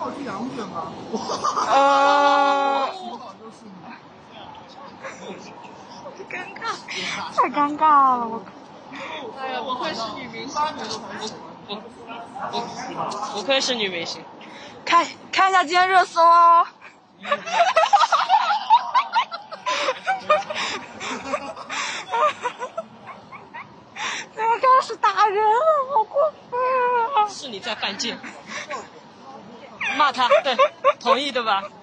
我是杨卷吗？ 尴尬，太尴尬了，我。 哎呀，不愧是女明星，不愧是女明星。 看一下今天热搜哦。怎么开始打人了？好过分啊！ 是你在犯贱。骂他，对，同意对吧？